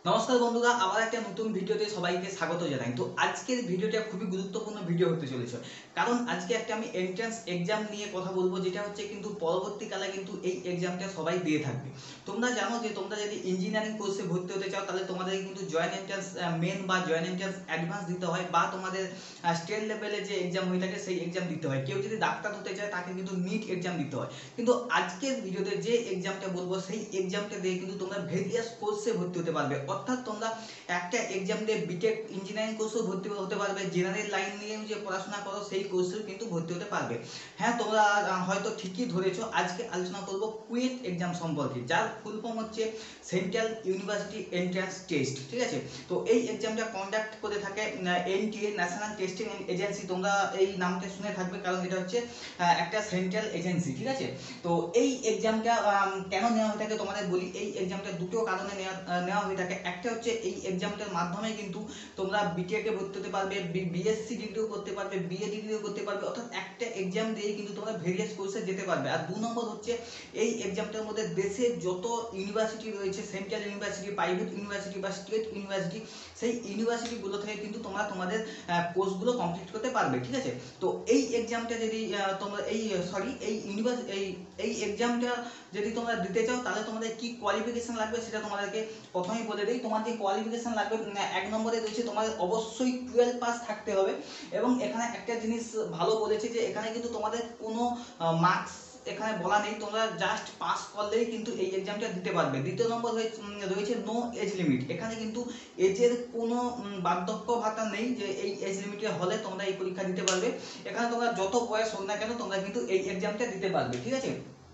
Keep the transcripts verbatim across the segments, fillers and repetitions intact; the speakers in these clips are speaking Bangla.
নমস্কার বন্ধুরা, আবার একটা নতুন ভিডিওতে সবাইকে স্বাগত জানাই। তো আজকের ভিডিওটা খুবই গুরুত্বপূর্ণ ভিডিও হতে চলেছে, কারণ আজকে একটা আমি এন্ট্রান্স এক্সাম নিয়ে কথা বলবো, যেটা হচ্ছে কিন্তু পরবর্তীকালে কিন্তু এই এক্সামটা সবাই দিয়ে থাকবে। তোমরা জানো যে তোমরা যদি ইঞ্জিনিয়ারিং কোর্সে ভর্তি হতে চাও, তাহলে তোমাদের কিন্তু জয়েন্ট এন্ট্রান্স মেন বা জয়েন্ট এন্ট্রান্স অ্যাডভান্স দিতে হয়, বা তোমাদের স্টেট লেভেলে যে এক্সাম হয়ে থাকে সেই এক্সাম দিতে হয়। কেউ যদি ডাক্তার হতে চায় তাকে কিন্তু নিট এক্সাম দিতে হয়। কিন্তু আজকের ভিডিওতে যে এক্সামটা বলবো সেই এক্সামটা দিয়ে কিন্তু তোমরা ভেরিয়াস কোর্সে ভর্তি হতে পারবে। অর্থাৎ তোমরা একটা এক্সাম দিয়ে বিটেক ইঞ্জিনিয়ারিং কোর্সেও ভর্তি হতে পারবে, জেনারেল লাইন নিয়ে যে পড়াশোনা করো সেই কোর্সেও কিন্তু ভর্তি হতে পারবে। হ্যাঁ, তোমরা হয়তো ঠিকই ধরেছো। আজকে আলোচনা করব কুয়েট এক্সাম সম্পর্কে, যার ফুল ফর্ম হচ্ছে সেন্ট্রাল ইউনিভার্সিটি এন্ট্রান্স টেস্ট। ঠিক আছে, তো এই এক্সামটা কন্ডাক্ট করে থাকে এনটিএ, ন্যাশনাল টেস্টিং এজেন্সি। তোমরা এই নামটা শুনে থাকবে, কারণ এটা হচ্ছে একটা সেন্ট্রাল এজেন্সি। ঠিক আছে, তো এই এক্সামটা কেন নেওয়া হয়ে থাকে তোমাদের বলি। এই এক্সামটা দুটো কারণে নেওয়া নেওয়া হয়ে থাকে। একটা হচ্ছে এই এক্সামটার মাধ্যমে কিন্তু তোমরা বিটেকে ভর্তি হতে পারবে, বিএসসি ডিগ্রিও করতে পারবে, বিএ ডিগ্রিও করতে পারবে। অর্থাৎ একটা এক্সাম দিয়ে কিন্তু তোমরা ভেরিয়াস কোর্সে যেতে পারবে। আর দু নম্বর হচ্ছে এই এক্সামটার মধ্যে দেশের যত ইউনিভার্সিটি রয়েছে, সেন্ট্রাল ইউনিভার্সিটি, প্রাইভেট ইউনিভার্সিটি বা স্টেট ইউনিভার্সিটি, সেই ইউনিভার্সিটিগুলো থেকে কিন্তু তোমরা তোমাদের কোর্সগুলো কমপ্লিট করতে পারবে। ঠিক আছে, তো এই এক্সামটা যদি তোমরা এই সরি এই ইউনিভার্সিটি এই এই এক্সামটা যদি তোমরা দিতে চাও, তাহলে তোমাদের কি কোয়ালিফিকেশন লাগবে সেটা তোমাদেরকে প্রথমেই বলে দিই। তোমার যে কোয়ালিফিকেশন লাগবে, এক নম্বরে রয়েছে তোমাদের অবশ্যই টুয়েলভ পাস থাকতে হবে। এবং এখানে একটা জিনিস ভালো বলেছে যে এখানে কিন্তু তোমাদের কোনো মার্কস এখানে বলা নেই, তোমরা জাস্ট পাস করলেই কিন্তু এই এক্সামটা দিতে পারবে। দ্বিতীয় নম্বর রয়েছে নো এজ লিমিট। এখানে কিন্তু এজের কোনো বার্ধক্য ভাতা নেই যে এই এজ লিমিটের হলে তোমরা এই পরীক্ষা দিতে পারবে। এখানে তোমরা যত বয়স হোক না কেন, তোমরা কিন্তু এই এক্সামটা দিতে পারবে। ঠিক আছে,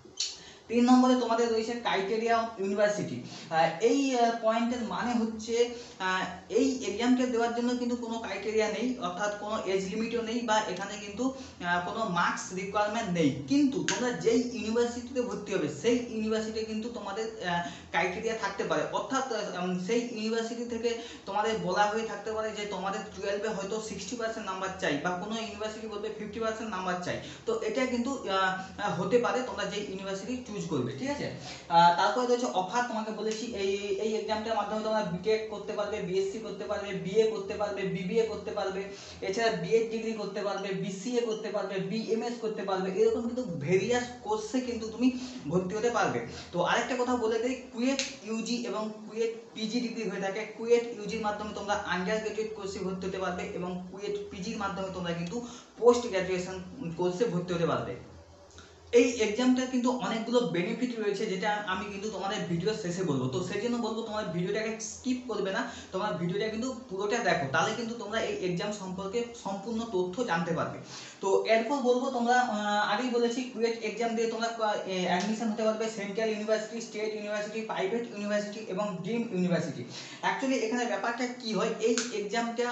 তিন নম্বরে তোমাদের রয়েছে ক্রাইটেরিয়া অফ ইউনিভার্সিটি। এই পয়েন্টের মানে হচ্ছে এই এক্সামটা দেওয়ার জন্য কিন্তু কোনো ক্রাইটেরিয়া নেই, অর্থাৎ কোনো এজ লিমিটও নেই, বা এখানে কিন্তু কোনো মার্কস রিকোয়ারমেন্ট নেই। কিন্তু তোমরা যেই ইউনিভার্সিটিতে ভর্তি হবে সেই ইউনিভার্সিটি কিন্তু তোমাদের ক্রাইটেরিয়া থাকতে পারে। অর্থাৎ সেই ইউনিভার্সিটি থেকে তোমাদের বলা হয়ে থাকতে পারে যে তোমাদের টুয়েলভে হয়তো সিক্সটি পার্সেন্ট নাম্বার চাই, বা কোনো ইউনিভার্সিটি বলবে ফিফটি পার্সেন্ট নাম্বার চাই। তো এটা কিন্তু হতে পারে তোমরা যেই ইউনিভার্সিটি চুজ করবে। ঠিক আছে, তারপরে রয়েছে অফার। তোমাকে বলেছি এই এই এক্সামটার মাধ্যমে তোমরা বিটেক করতে পারবে, বিএসসি করতে পারবে, বিএ করতে পারবে, বিবিএ করতে পারবে, এছাড়া বিএড ডিগ্রি করতে পারবে, বিসিএ করতে পারবে, বিএমএস করতে পারবে। এরকম কিন্তু ভেরিয়াস কোর্সে কিন্তু তুমি ভর্তি হতে পারবে। তো আরেকটা কথা বলে দিই, কুয়েট ইউজি এবং কুয়েট পিজি ডিগ্রি হয়ে থাকে। কুয়েট ইউজির মাধ্যমে তোমরা আন্ডার গ্রাজুয়েট কোর্সে ভর্তি হতে পারবে, এবং কুয়েট পিজির মাধ্যমে তোমরা কিন্তু পোস্ট গ্রাজুয়েশন কোর্সে ভর্তি হতে পারবে। এই এক্সামটার কিন্তু অনেকগুলো বেনিফিট রয়েছে, যেটা আমি কিন্তু তোমাদের ভিডিও শেষে বলবো। তো সেই জন্য বলবো তোমার ভিডিওটাকে স্কিপ করবে না, তোমার ভিডিওটা কিন্তু পুরোটা দেখো, তাহলে কিন্তু তোমরা এই এক্সাম সম্পর্কে সম্পূর্ণ তথ্য জানতে পারবে। তো এরপর বলবো, তোমরা আগেই বলেছি কুয়েট এক্সাম দিয়ে তোমরা অ্যাডমিশন হতে পারবে central university, state university, private university এবং ড্রিম ইউনিভার্সিটি। অ্যাকচুয়ালি এখানে ব্যাপারটা কি হয়, এই এক্সামটা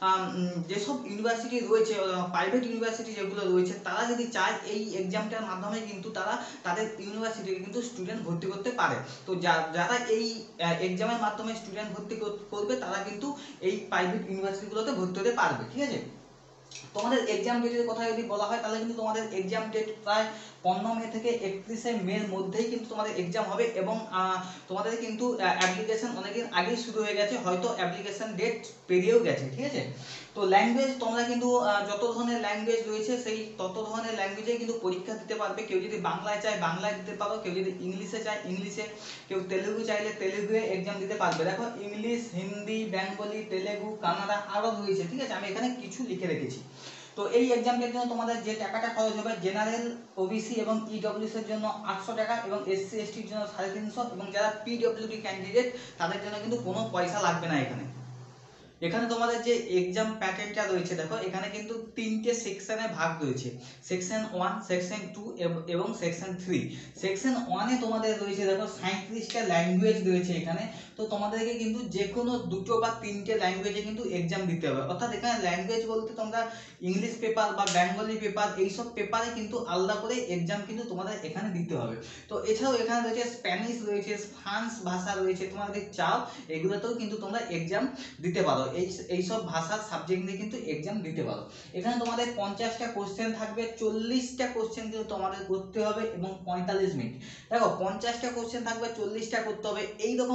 যেসব ইউনিভার্সিটি রয়েছে, প্রাইভেট ইউনিভার্সিটি যেগুলো রয়েছে, তারা যদি চায় এই এক্সামটার মাধ্যমে কিন্তু তারা তাদের ইউনিভার্সিটিতে কিন্তু স্টুডেন্ট ভর্তি করতে পারে। তো যারা এই এক্সামের মাধ্যমে স্টুডেন্ট ভর্তি করবে, তারা কিন্তু এই প্রাইভেট ইউনিভার্সিটিগুলোতে ভর্তি হতে পারবে। ঠিক আছে, তোমাদের এক্সাম ডেটের কথা যদি বলা হয়, তাহলে কিন্তু তোমাদের এক্সাম ডেট প্রায় পনেরো মে থেকে একত্রিশে মের মধ্যেই কিন্তু তোমাদের এক্সাম হবে। এবং তোমাদের কিন্তু অ্যাপ্লিকেশন অনেকদিন আগেই শুরু হয়ে গেছে, হয়তো অ্যাপ্লিকেশন ডেট পেরিয়েও গেছে। ঠিক আছে, তো ল্যাঙ্গুয়েজ তোমরা কিন্তু যত ধরনের ল্যাঙ্গুয়েজ রয়েছে সেই তত ধরনের ল্যাঙ্গুয়েজে কিন্তু পরীক্ষা দিতে পারবে। কেউ যদি বাংলায় চায় বাংলায় দিতে পারো, কেউ যদি ইংলিশে চায় ইংলিশে, কেউ তেলেগু চাইলে তেলেগুয়ে এক্সাম দিতে পারবে। দেখো ইংলিশ, হিন্দি, বেঙ্গলি, তেলেগু, কানাডা আরও রয়েছে। ঠিক আছে, আমি এখানে কিছু লিখে রেখেছি। তো এই এক্সামটার জন্য তোমাদের যে টাকাটা খরচ হবে, জেনারেল, ওবিসি এবং ইডব্লিউএস এর জন্য আটশো টাকা, এবং এসসি এসটির জন্য সাড়ে তিনশো, এবং যারা পিডব্লিউডি ক্যান্ডিডেট তাদের জন্য কিন্তু কোনো পয়সা লাগবে না। এখানে এখানে তোমাদের যে এক্সাম প্যাটার্নটা রয়েছে, দেখো এখানে কিন্তু তিনটে সেকশনে ভাগ রয়েছে, সেকশন ওয়ান, সেকশন টু এবং সেকশন থ্রি। সেকশন ওয়ানে তোমাদের রয়েছে দেখো সাঁত্রিশটা ল্যাঙ্গুয়েজ রয়েছে এখানে। তো তোমাদেরকে কিন্তু যে কোনো দুটো বা তিনটে ল্যাঙ্গুয়েজে কিন্তু এক্সাম দিতে হবে। অর্থাৎ এখানে ল্যাঙ্গুয়েজ বলতে তোমরা ইংলিশ পেপার বা বেঙ্গলি পেপার, এইসব পেপারে কিন্তু আলাদা করে এক্সাম কিন্তু তোমাদের এখানে দিতে হবে। তো এছাড়াও এখানে রয়েছে স্প্যানিশ রয়েছে, ফ্রান্স ভাষা রয়েছে, তোমরা যদি চাও এগুলোতেও কিন্তু তোমরা এক্সাম দিতে পারো। এই এইসব ভাষার সাবজেক্ট নিয়ে কিন্তু এক্সাম দিতে পারো। এখানে তোমাদের পঞ্চাশটা কোশ্চেন থাকবে, চল্লিশটা কোশ্চেন কিন্তু তোমাদের করতে হবে, এবং পঁয়তাল্লিশ মিনিট। দেখো পঞ্চাশটা কোশ্চেন থাকবে, চল্লিশটা করতে হবে, এইরকম অপশন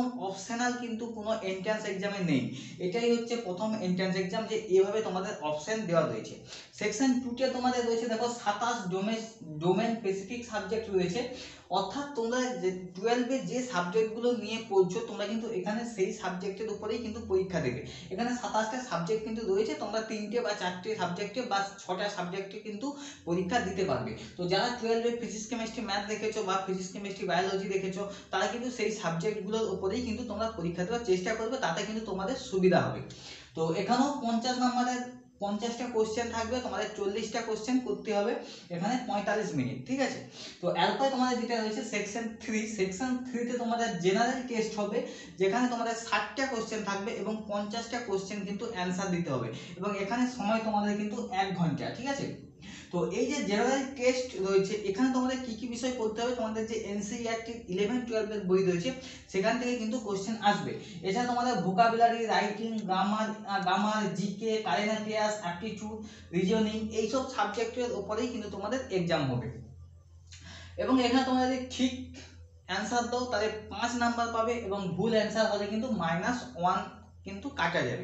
অপশনাল কিন্তু কোনো এন্ট্রান্স এক্সামে নেই। এটাই হচ্ছে প্রথম এন্ট্রান্স এক্সাম যে এভাবে তোমাদের অপশন দেওয়া রয়েছে। সেকশন টুতে তোমাদের রয়েছে দেখো সাতাশ ডোমেন ডোমেন স্পেসিফিক সাবজেক্ট রয়েছে, অর্থাৎ তোমরা যে টুয়েলভে যে সাবজেক্টগুলো নিয়ে পড়ছো তোমরা কিন্তু এখানে সেই সাবজেক্টের উপরেই কিন্তু পরীক্ষা দেবে। এখানে সাতাশটা সাবজেক্ট কিন্তু রয়েছে, তোমরা তিনটে বা চারটে সাবজেক্টে বা ছটা সাবজেক্টে কিন্তু পরীক্ষা দিতে পারবে। তো যারা টুয়েলভে ফিজিক্স কেমিস্ট্রি ম্যাথ রেখেছো বা ফিজিক্স কেমিস্ট্রি বায়োলজি রেখেছো তারা কিন্তু সেই সাবজেক্টগুলোর উপরেই কিন্তু তোমরা পরীক্ষা দেওয়ার চেষ্টা করবে, তাতে কিন্তু তোমাদের সুবিধা হবে। তো এখানেও পঞ্চাশ নম্বরের পঞ্চাশটা কোশ্চেন থাকবে, তোমাদের চল্লিশটা কোশ্চেন করতে হবে, এখানে পঁয়তাল্লিশ মিনিট, ঠিক আছে। তো এরপরে তোমাদের যেটা রয়েছে সেকশন থ্রি, সেকশন থ্রিতে তোমাদের জেনারেল টেস্ট হবে, যেখানে তোমাদের ষাটটা কোশ্চেন থাকবে এবং পঞ্চাশটা কোশ্চেন কিন্তু অ্যান্সার দিতে হবে, এবং এখানে সময় তোমাদের কিন্তু এক ঘন্টা, ঠিক আছে। তো এই যে জেনারেল টেস্ট রয়েছে এখানে তোমাদের কি কি বিষয় পড়তে হবে, তোমাদের যে এনসিইআরটি ইলেভেন টুয়েলভের বই রয়েছে সেখান থেকে কিন্তু কোশ্চেন আসবে। এছাড়া তোমাদের vocabulary, writing, grammar grammar GK, current affairs, aptitude, reasoning এইসব সাবজেক্টের উপরেই কিন্তু তোমাদের এক্সাম হবে। এবং এখানে তোমরা যদি ঠিক অ্যান্সার দাও তাহলে পাঁচ নাম্বার পাবে, এবং ভুল অ্যান্সার হলে কিন্তু মাইনাস ওয়ান কিন্তু কাটা যাবে।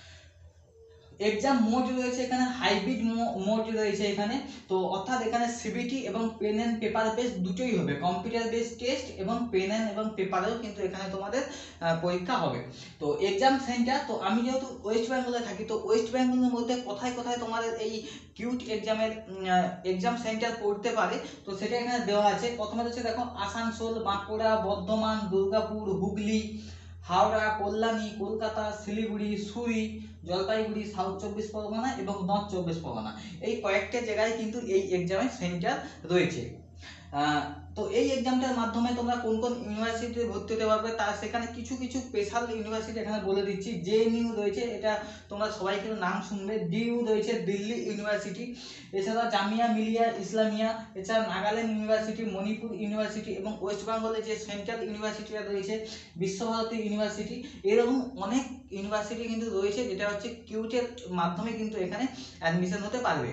এক্সাম মোড রয়েছে এখানে, হাইব্রিড মোড রয়েছে এখানে। তো অর্থাৎ এখানে সিবিটি এবং পেন অ্যান্ড পেপার বেস দুটোই হবে, কম্পিউটার বেস টেস্ট এবং পেন অ্যান্ড এবং পেপারেও কিন্তু এখানে তোমাদের পরীক্ষা হবে। তো এক্সাম সেন্টার, তো আমি যেহেতু ওয়েস্ট বেঙ্গলে থাকি, তো ওয়েস্ট বেঙ্গলের মধ্যে কোথায় কোথায় তোমাদের এই কিউট এক্সামের এক্সাম সেন্টার পড়তে পারে তো সেটা এখানে দেওয়া আছে। প্রথমে হচ্ছে দেখো আসানসোল, বাঁকুড়া, বর্ধমান, দুর্গাপুর, হুগলি, হাওড়া, কল্যাণী, কলকাতা, শিলিগুড়ি, সুরি, জলপাইগুড়ি, সাউথ চব্বিশ পরগনা এবং নর্থ চব্বিশ পরগনা, এই কয়েকটা জায়গায় কিন্তু এই এক্সামের সেন্টার রয়েছে। তো এই এক্সামটার মাধ্যমে তোমরা কোন কোন ইউনিভার্সিটিতে ভর্তি হতে পারবে তার সেখানে কিছু কিছু স্পেশাল ইউনিভার্সিটি এখানে বলে দিচ্ছি। জেএনইউ রয়েছে, এটা তোমরা সবাই কিন্তু নাম শুনবে। ডিইউ রয়েছে, দিল্লি ইউনিভার্সিটি। এছাড়া জামিয়া মিলিয়া ইসলামিয়া, এছাড়া নাগাল্যান্ড ইউনিভার্সিটি, মণিপুর ইউনিভার্সিটি এবং ওয়েস্ট বেঙ্গলে যে সেন্ট্রাল ইউনিভার্সিটিটা রয়েছে বিশ্বভারতী ইউনিভার্সিটি, এরকম অনেক ইউনিভার্সিটি কিন্তু রয়েছে যেটা হচ্ছে কিউটের মাধ্যমে কিন্তু এখানে অ্যাডমিশন হতে পারবে।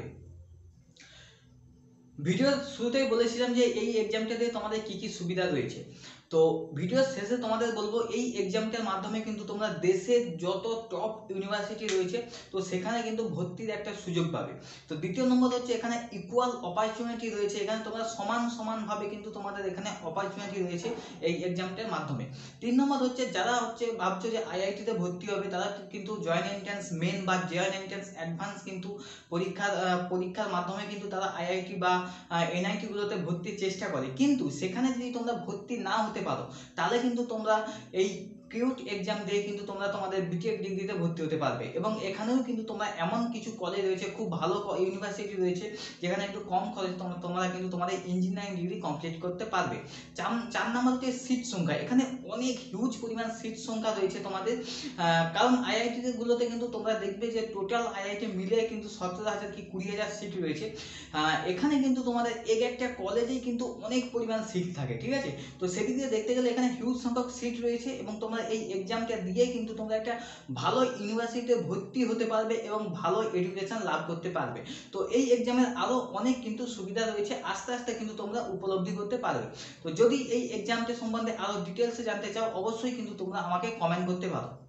ভিডিওর শুরুতেই বলেছিলাম যে এই এক্সামটাতে তোমাদের কি কি সুবিধা রয়েছে, তো ভিডিওর শেষে তোমাদের বলবো এই এক্সামটার মাধ্যমে কিন্তু তোমরা দেশের যত টপ ইউনিভার্সিটি রয়েছে তো সেখানে কিন্তু ভর্তির একটা সুযোগ পাবে। তো দ্বিতীয় নম্বর হচ্ছে এখানে ইকুয়াল অপরচুনিটি রয়েছে, এখানে তোমরা সমান সমানভাবে কিন্তু তোমাদের এখানে অপরচুনিটি রয়েছে এই এক্সামটার মাধ্যমে। তিন নম্বর হচ্ছে যারা হচ্ছে ভাবছো যে আইআইটিতে ভর্তি হবে তারা কিন্তু জয়েন্ট এন্ট্রান্স মেন বা জয়েন্ট এন্ট্রান্স অ্যাডভান্স কিন্তু পরীক্ষার পরীক্ষার মাধ্যমে কিন্তু তারা আইআইটি বা এনআইটি গুলোতে ভর্তির চেষ্টা করে, কিন্তু সেখানে যদি তোমরা ভর্তি না হতে পারো তাহলে কিন্তু তোমরা এই কিউট এক্সাম দিয়ে কিন্তু তোমরা তোমাদের বিটেক ডিগ্রিতে ভর্তি হতে পারবে। এবং এখানেও কিন্তু তোমরা এমন কিছু কলেজ রয়েছে, খুব ভালো ইউনিভার্সিটি রয়েছে যেখানে একটু কম খরচে তোমরা কিন্তু তোমাদের ইঞ্জিনিয়ারিং ডিগ্রি কমপ্লিট করতে পারবে। চার চার নাম্বার হচ্ছে সিট সংখ্যা, এখানে অনেক হিউজ পরিমাণ সিট সংখ্যা রয়েছে তোমাদের, কারণ আইআইটি গুলোতে কিন্তু তোমরা দেখবে যে টোটাল আইআইটি মিলিয়ে কিন্তু সতেরো হাজার কি কুড়ি হাজার সিট রয়েছে। এখানে কিন্তু তোমাদের এক একটা কলেজেই কিন্তু অনেক পরিমাণ সিট থাকে, ঠিক আছে। তো সেদিক দিয়ে দেখতে গেলে এখানে হিউজ সংখ্যক সিট রয়েছে এবং তোমরা এই এক্সামটা দিয়ে কিন্তু তোমরা একটা ভালো ইউনিভার্সিটিতে ভর্তি হতে পারবে এবং ভালো এডুকেশন লাভ করতে পারবে। তো এই এক্সামের আরো অনেক কিন্তু সুবিধা রয়েছে, আস্তে আস্তে কিন্তু তোমরা উপলব্ধি করতে পারবে। তো যদি এই এক্সামটা সম্বন্ধে আরো ডিটেলসে জানতে চাও অবশ্যই কিন্তু তোমরা আমাকে কমেন্ট করতে পারো।